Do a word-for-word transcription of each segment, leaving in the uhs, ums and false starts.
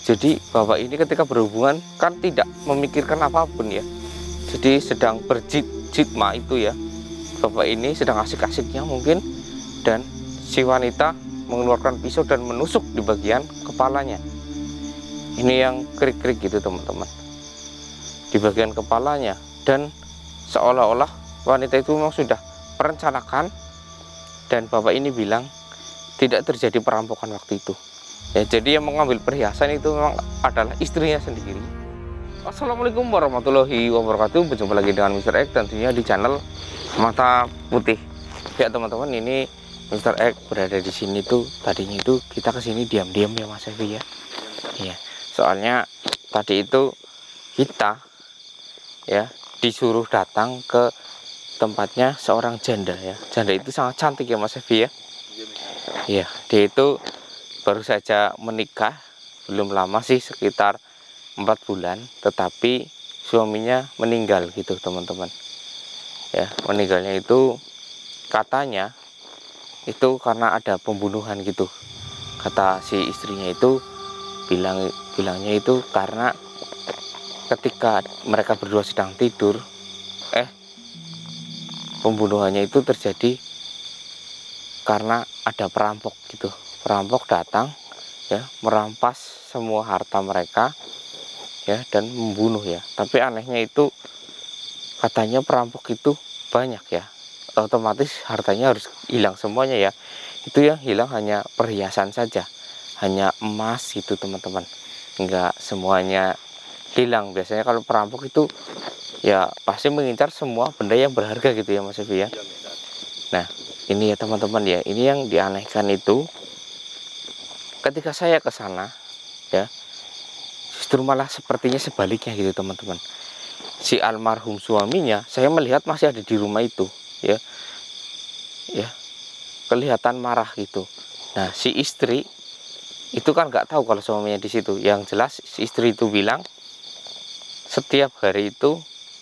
Jadi bapak ini ketika berhubungan kan tidak memikirkan apapun ya. Jadi sedang berjit-jitma itu ya. Bapak ini sedang asik-asiknya mungkin, dan si wanita mengeluarkan pisau dan menusuk di bagian kepalanya. Ini yang krik-krik gitu teman-teman, di bagian kepalanya. Dan seolah-olah wanita itu memang sudah merencanakan, dan bapak ini bilang tidak terjadi perampokan waktu itu ya. Jadi yang mengambil perhiasan itu memang adalah istrinya sendiri. Assalamualaikum warahmatullahi wabarakatuh. Berjumpa lagi dengan Mister X tentunya di channel Mata Putih ya teman-teman. Ini Mister X berada di sini tuh, tadinya itu kita kesini diam-diam ya Mas Evi ya. Iya, soalnya tadi itu kita ya disuruh datang ke tempatnya seorang janda ya. Janda itu sangat cantik ya Mas Evi ya. Iya, dia itu baru saja menikah, belum lama sih, sekitar empat bulan, tetapi suaminya meninggal gitu teman-teman ya. Meninggalnya itu katanya itu karena ada pembunuhan gitu, kata si istrinya itu. bilang bilangnya itu karena ketika mereka berdua sedang tidur, eh pembunuhannya itu terjadi karena ada perampok gitu. Perampok datang ya, merampas semua harta mereka ya, dan membunuh ya. Tapi anehnya itu katanya perampok itu banyak ya, otomatis hartanya harus hilang semuanya ya. Itu yang hilang hanya perhiasan saja, hanya emas itu teman-teman, enggak semuanya hilang. Biasanya kalau perampok itu ya pasti mengincar semua benda yang berharga gitu ya Mas Evi ya. Nah ini ya teman-teman ya, ini yang dianehkan itu ketika saya ke sana ya, justru malah sepertinya sebaliknya gitu teman-teman. Si almarhum suaminya saya melihat masih ada di rumah itu ya, ya kelihatan marah gitu. Nah si istri itu kan nggak tahu kalau suaminya di situ. Yang jelas si istri itu bilang setiap hari itu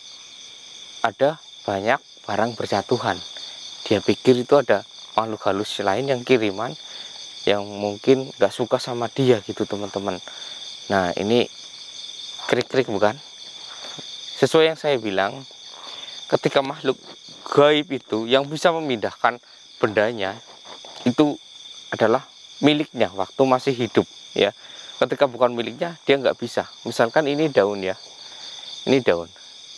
ada banyak barang berjatuhan. Dia pikir itu ada makhluk halus lain yang kiriman, yang mungkin nggak suka sama dia gitu teman-teman. Nah ini krik-krik bukan? Sesuai yang saya bilang, ketika makhluk gaib itu yang bisa memindahkan bendanya itu adalah miliknya waktu masih hidup ya. Ketika bukan miliknya dia nggak bisa. Misalkan ini daun ya, ini daun.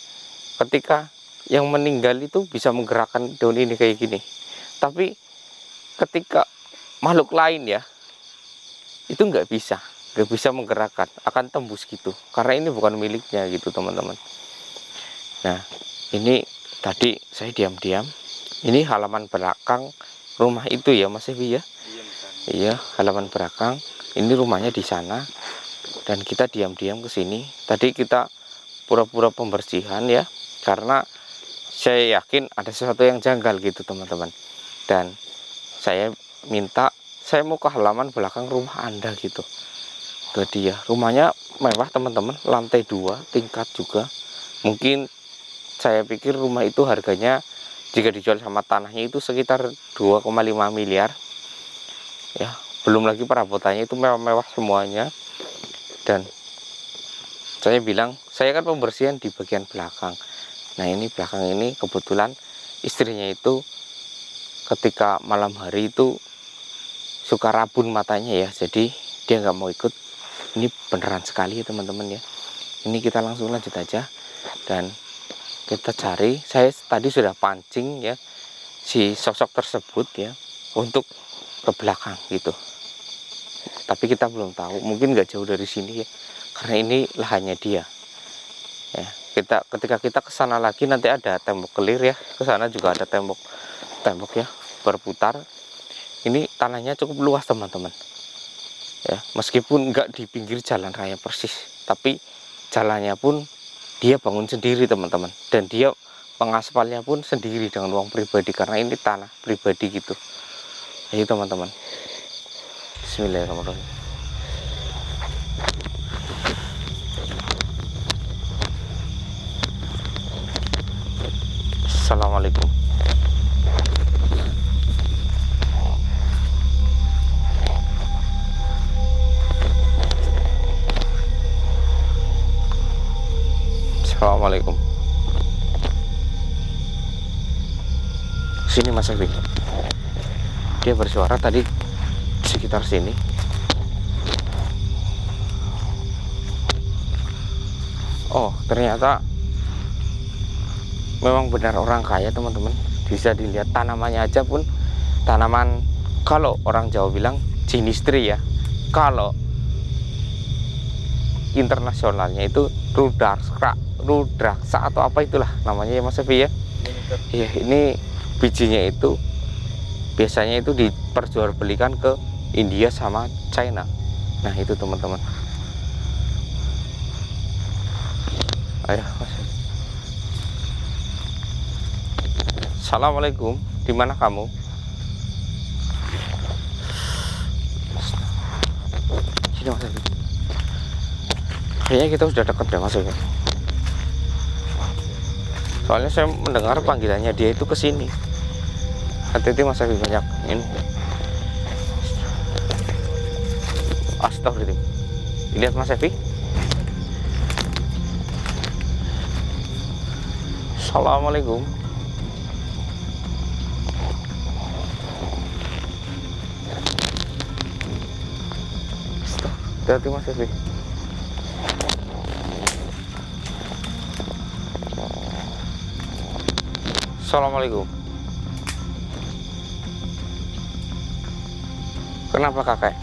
Ketika yang meninggal itu bisa menggerakkan daun ini kayak gini, tapi ketika makhluk lain ya itu nggak bisa, nggak bisa menggerakkan, akan tembus gitu, karena ini bukan miliknya gitu teman-teman. Nah ini tadi saya diam-diam, ini halaman belakang rumah itu ya Mas Evi ya. Iya, halaman belakang, ini rumahnya di sana, dan kita diam-diam ke sini. Tadi kita pura-pura pembersihan ya, karena saya yakin ada sesuatu yang janggal gitu teman-teman. Dan saya minta, saya mau ke halaman belakang rumah Anda gitu. Ke dia, rumahnya mewah teman-teman, lantai dua, tingkat juga. Mungkin saya pikir rumah itu harganya jika dijual sama tanahnya itu sekitar dua koma lima miliar ya. Belum lagi perabotannya itu mewah-mewah semuanya. Dan saya bilang, saya kan pembersihan di bagian belakang. Nah ini belakang ini kebetulan istrinya itu ketika malam hari itu suka rabun matanya ya, jadi dia nggak mau ikut. Ini beneran sekali ya teman-teman ya. Ini kita langsung lanjut aja dan kita cari. Saya tadi sudah pancing ya si sosok tersebut ya untuk ke belakang gitu, tapi kita belum tahu, mungkin nggak jauh dari sini ya, karena ini lahannya dia ya. Kita ketika kita ke sana lagi nanti ada tembok kelir ya, ke sana juga ada tembok tembok ya berputar. Ini tanahnya cukup luas teman-teman ya, meskipun nggak di pinggir jalan raya persis, tapi jalannya pun dia bangun sendiri teman-teman, dan dia pengaspalnya pun sendiri dengan uang pribadi karena ini tanah pribadi gitu. Ayo teman-teman, bismillahirrahmanirrahim. Assalamualaikum. Assalamualaikum. Sini Mas Evi. Dia bersuara tadi sekitar sini. Oh, ternyata memang benar orang kaya, teman-teman. Bisa dilihat tanamannya aja pun tanaman, kalau orang Jawa bilang jinistri ya. Kalau internasionalnya itu rudraksa, rudraksa atau apa itulah namanya ya Mas Evi ya. Iya, ini bijinya itu biasanya itu diperjualbelikan ke India sama China. Nah, itu teman-teman. Ayo, Mas. Assalamualaikum. Di mana kamu? Sini Mas Evi. Kayaknya kita sudah dekat ya Mas Evi. Soalnya saya mendengar panggilannya dia itu ke sini. Hati-hati Mas Evi, banyak ini. Astagfirullah. Lihat Mas Evi. Assalamualaikum. Hati-hati Mas Evi. Assalamualaikum. Kenapa kakek?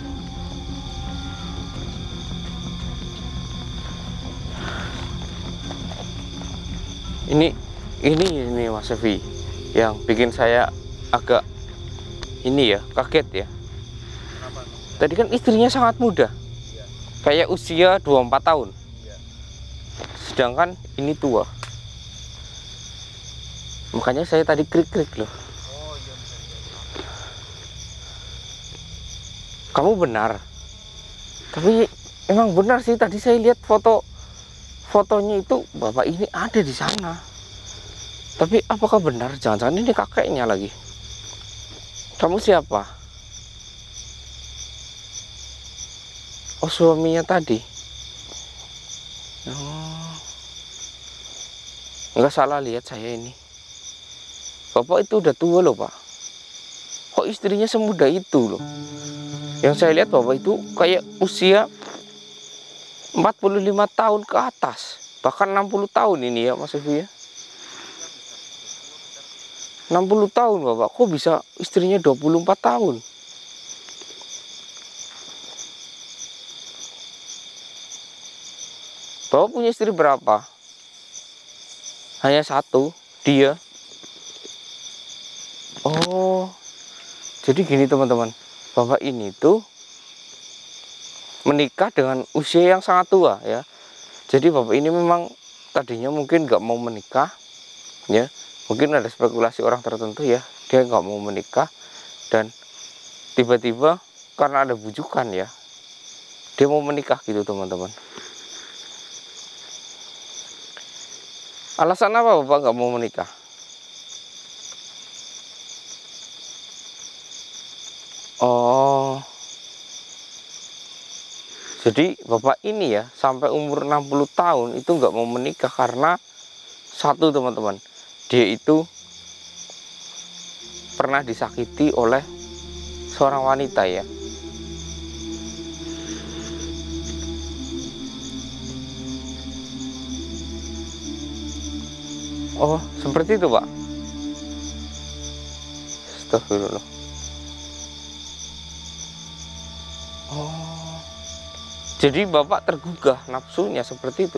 Ini ini ini Mas Evi yang bikin saya agak ini ya, kaget ya. Kenapa? Tadi kan istrinya sangat muda. Iya. Kayak usia dua puluh empat tahun. Iya. Sedangkan ini tua. Makanya saya tadi krik-krik loh. Oh iya, bisa, iya. Kamu benar. Tapi emang benar sih, tadi saya lihat foto fotonya itu bapak ini ada di sana. Tapi apakah benar? Jangan-jangan ini kakeknya lagi. Kamu siapa? Oh, suaminya tadi. Oh. Enggak salah lihat saya ini. Bapak itu udah tua loh Pak. Kok istrinya semuda itu loh. Yang saya lihat bapak itu kayak usia empat puluh lima tahun ke atas. Bahkan enam puluh tahun ini ya Mas Evi ya. enam puluh tahun bapak. Kok bisa istrinya dua puluh empat tahun? Bapak punya istri berapa? Hanya satu, dia. Oh, jadi gini teman-teman, bapak ini tuh menikah dengan usia yang sangat tua ya. Jadi bapak ini memang tadinya mungkin nggak mau menikah ya. Mungkin ada spekulasi orang tertentu ya, dia nggak mau menikah dan tiba-tiba karena ada bujukan ya, dia mau menikah gitu teman-teman. Alasan apa bapak nggak mau menikah? Oh, jadi bapak ini ya sampai umur enam puluh tahun itu nggak mau menikah karena satu teman-teman, dia itu pernah disakiti oleh seorang wanita ya. Oh, seperti itu Pak. Astagfirullah. Oh, jadi bapak tergugah nafsunya seperti itu.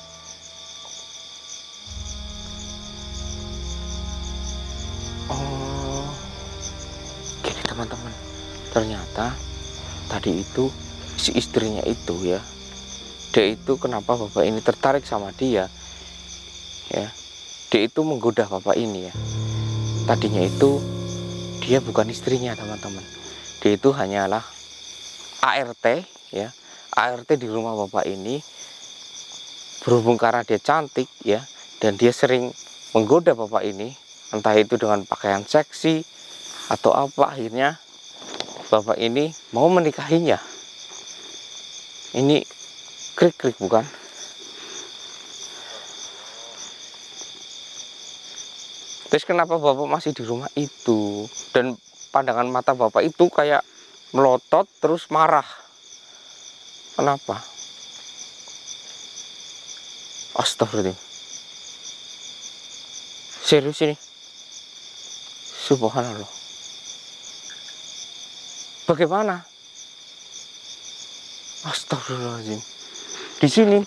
Oh, gini teman-teman, ternyata tadi itu si istrinya itu ya, dia itu kenapa bapak ini tertarik sama dia ya, dia itu menggoda bapak ini ya. Tadinya itu dia bukan istrinya teman-teman, dia itu hanyalah A R T ya, A R T di rumah bapak ini. Berhubung karena dia cantik ya, dan dia sering menggoda bapak ini, entah itu dengan pakaian seksi atau apa, akhirnya bapak ini mau menikahinya. Ini krik-krik bukan? Terus kenapa bapak masih di rumah itu? Dan pandangan mata bapak itu kayak melotot terus marah. Kenapa? Astagfirullah. Serius ini? Subhanallah. Bagaimana? Astagfirullahaladzim. Di sini.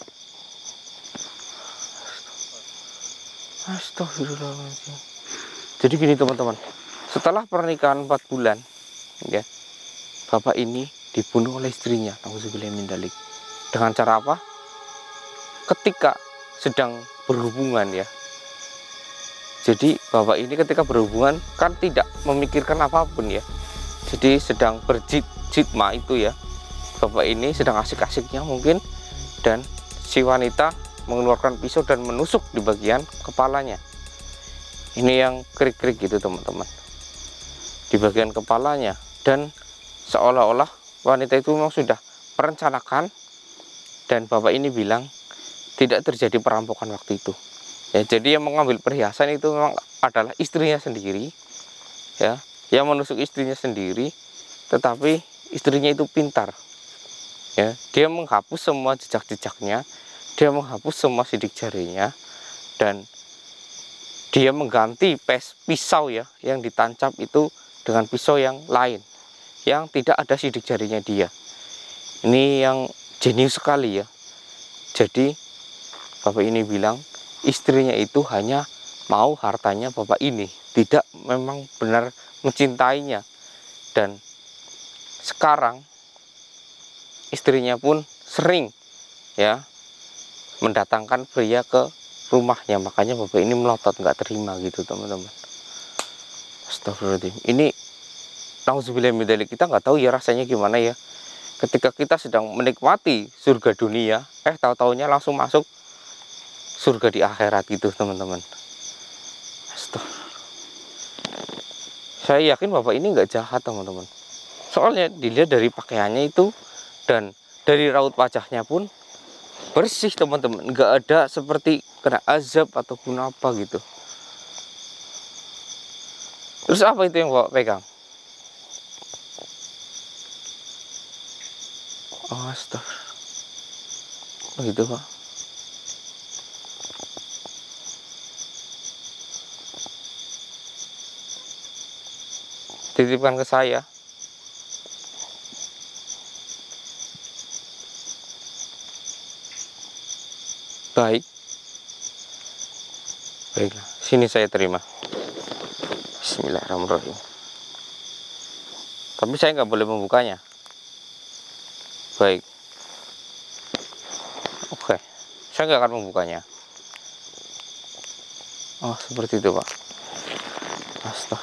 Astagfirullahaladzim. Jadi gini teman-teman. Setelah pernikahan empat bulan, ya, bapak ini dibunuh oleh istrinya. Nauzubillah min dzalik. Dengan cara apa? Ketika sedang berhubungan, ya. Jadi bapak ini ketika berhubungan kan tidak memikirkan apapun, ya. Jadi sedang berjit-jitma itu, ya. Bapak ini sedang asik-asiknya mungkin, dan si wanita mengeluarkan pisau dan menusuk di bagian kepalanya. Ini yang krik-krik gitu teman-teman, di bagian kepalanya. Dan seolah-olah wanita itu memang sudah merencanakan, dan bapak ini bilang tidak terjadi perampokan waktu itu. Ya, jadi yang mengambil perhiasan itu memang adalah istrinya sendiri, ya, yang menusuk istrinya sendiri. Tetapi istrinya itu pintar, ya, dia menghapus semua jejak-jejaknya, dia menghapus semua sidik jarinya, dan dia mengganti pes pisau, ya, yang ditancap itu dengan pisau yang lain, yang tidak ada sidik jarinya dia. Ini yang jenius sekali, ya. Jadi bapak ini bilang istrinya itu hanya mau hartanya bapak ini, tidak memang benar mencintainya. Dan sekarang istrinya pun sering, ya, mendatangkan pria ke rumahnya. Makanya bapak ini melotot, nggak terima gitu teman-teman. Astagfirullahaladzim. Ini nauzubillah min dzalik, kita nggak tahu ya rasanya gimana, ya, ketika kita sedang menikmati surga dunia, eh tahu-taunya langsung masuk surga di akhirat gitu teman-teman. Astagfirullah. Saya yakin bapak ini nggak jahat teman-teman. Soalnya dilihat dari pakaiannya itu dan dari raut wajahnya pun bersih teman-teman, nggak ada seperti kena azab ataupun apa gitu. Terus apa itu yang bapak pegang? Oh, astagfirullah. Oh gitu pak. Titipkan ke saya. Baik. Baiklah, sini saya terima. Bismillahirrahmanirrahim. Tapi saya nggak boleh membukanya. Baik. Oke, saya nggak akan membukanya. Oh, seperti itu pak. Astagfirullah.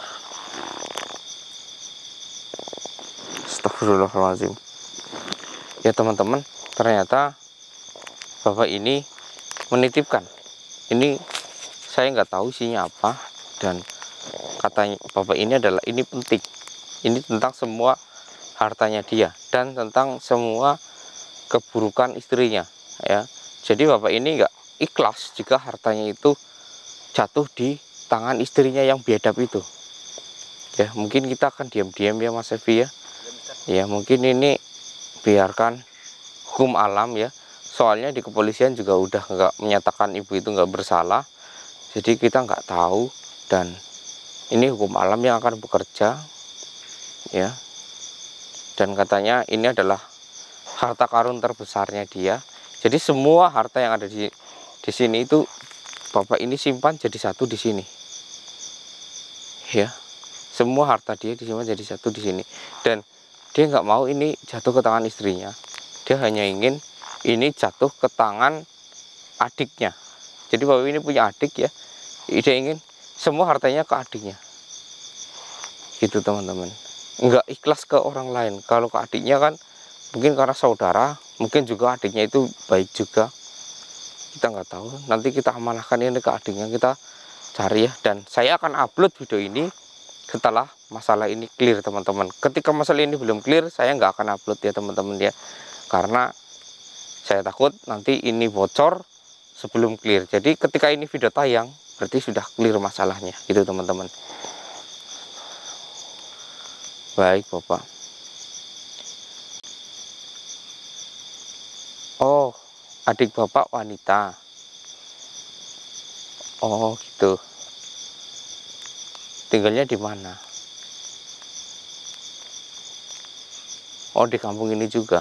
Astagfirullahaladzim. Ya teman-teman, ternyata bapak ini menitipkan. Ini saya nggak tahu isinya apa, dan katanya bapak ini adalah ini penting. Ini tentang semua hartanya dia dan tentang semua keburukan istrinya, ya. Jadi bapak ini nggak ikhlas jika hartanya itu jatuh di tangan istrinya yang biadab itu. Ya, mungkin kita akan diam-diam ya Mas Evi, ya. Ya, mungkin ini biarkan hukum alam, ya. Soalnya di kepolisian juga udah nggak menyatakan ibu itu nggak bersalah. Jadi kita nggak tahu, dan ini hukum alam yang akan bekerja, ya. Dan katanya ini adalah harta karun terbesarnya dia. Jadi semua harta yang ada di di sini itu bapak ini simpan jadi satu di sini, ya. Semua harta dia disimpan jadi satu di sini, dan dia nggak mau ini jatuh ke tangan istrinya. Dia hanya ingin ini jatuh ke tangan adiknya. Jadi bapak ini punya adik, ya. Dia ingin semua hartanya ke adiknya. Gitu teman-teman. Nggak ikhlas ke orang lain. Kalau ke adiknya kan mungkin karena saudara, mungkin juga adiknya itu baik juga. Kita nggak tahu. Nanti kita amanahkan ini ke adiknya, kita cari, ya. Dan saya akan upload video ini setelah masalah ini clear teman-teman. Ketika masalah ini belum clear, saya nggak akan upload ya teman-teman, ya. Karena saya takut nanti ini bocor sebelum clear. Jadi ketika ini video tayang, berarti sudah clear masalahnya gitu teman-teman. Baik Bapak. Oh, adik Bapak wanita. Oh gitu. Tinggalnya di mana? Oh, di kampung ini juga.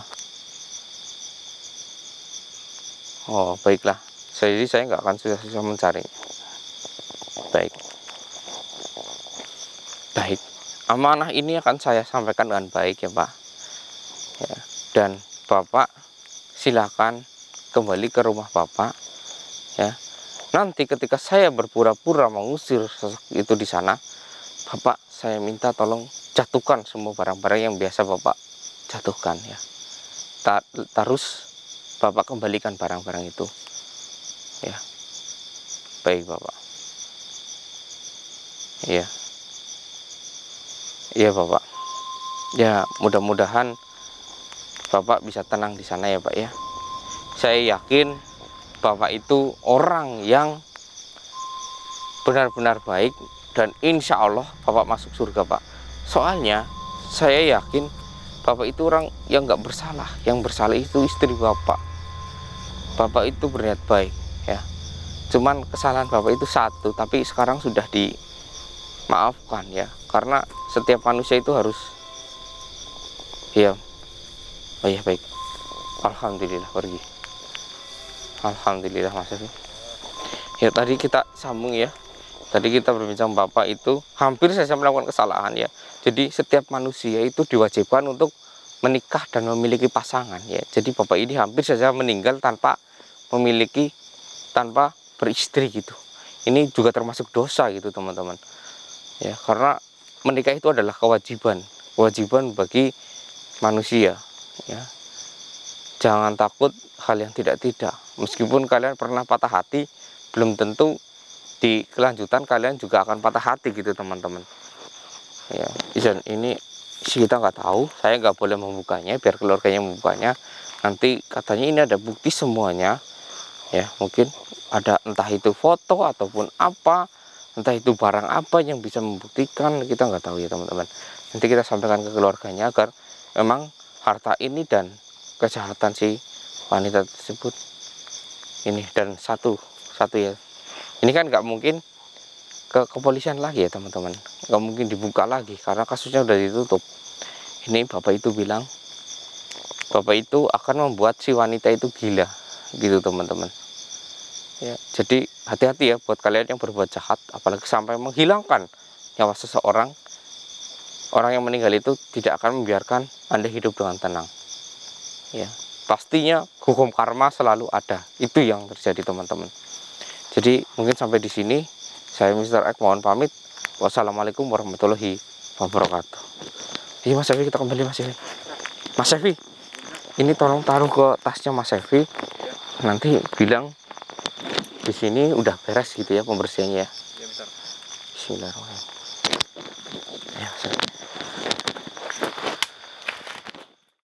Oh, baiklah. Jadi saya nggak akan susah-susah mencari. Baik. Baik. Amanah ini akan saya sampaikan dengan baik ya Pak. Ya. Dan Bapak silakan kembali ke rumah Bapak. Ya. Nanti ketika saya berpura-pura mengusir sosok itu di sana, Bapak saya minta tolong jatuhkan semua barang-barang yang biasa Bapak jatuhkan ya. Terus Bapak kembalikan barang-barang itu. Ya. Baik Bapak. Iya. Iya Bapak. Ya, mudah-mudahan Bapak bisa tenang di sana ya Pak ya. Saya yakin Bapak itu orang yang benar-benar baik dan insya Allah Bapak masuk surga Pak. Soalnya saya yakin Bapak itu orang yang nggak bersalah. Yang bersalah itu istri Bapak. Bapak itu berniat baik ya. Cuman kesalahan Bapak itu satu, tapi sekarang sudah dimaafkan ya. Karena setiap manusia itu harus ya. Oh ya baik. Alhamdulillah pergi. Alhamdulillah Mas Evi. Ya tadi kita sambung ya. Tadi kita berbincang Bapak itu hampir saja melakukan kesalahan ya. Jadi setiap manusia itu diwajibkan untuk menikah dan memiliki pasangan ya. Jadi Bapak ini hampir saja meninggal tanpa memiliki, tanpa beristri gitu. Ini juga termasuk dosa gitu teman-teman. Ya, karena menikah itu adalah kewajiban, kewajiban bagi manusia ya. Jangan takut hal yang tidak-tidak. Meskipun kalian pernah patah hati, belum tentu di kelanjutan kalian juga akan patah hati gitu teman-teman. Ya, izin ini sih kita nggak tahu, saya nggak boleh membukanya, biar keluarganya membukanya. Nanti katanya ini ada bukti semuanya, ya mungkin ada entah itu foto ataupun apa, entah itu barang apa yang bisa membuktikan, kita nggak tahu ya teman-teman. Nanti kita sampaikan ke keluarganya agar memang harta ini dan kejahatan si wanita tersebut ini dan satu satu ya. Ini kan nggak mungkin ke kepolisian lagi ya teman-teman, nggak mungkin dibuka lagi karena kasusnya udah ditutup. Ini Bapak itu bilang, Bapak itu akan membuat si wanita itu gila gitu teman-teman. Ya, jadi hati-hati ya buat kalian yang berbuat jahat, apalagi sampai menghilangkan nyawa seseorang. Orang yang meninggal itu tidak akan membiarkan Anda hidup dengan tenang. Ya, pastinya hukum karma selalu ada. Itu yang terjadi teman-teman. Jadi mungkin sampai di sini saya mister X mohon pamit. Wassalamualaikum warahmatullahi wabarakatuh. Iya Mas Evi, kita kembali Mas Evi. Mas Evi, ini tolong taruh ke tasnya Mas Evi. Nanti bilang di sini udah beres gitu ya pembersihannya ya. Iya, bentar. Bismillahirrahmanirrahim.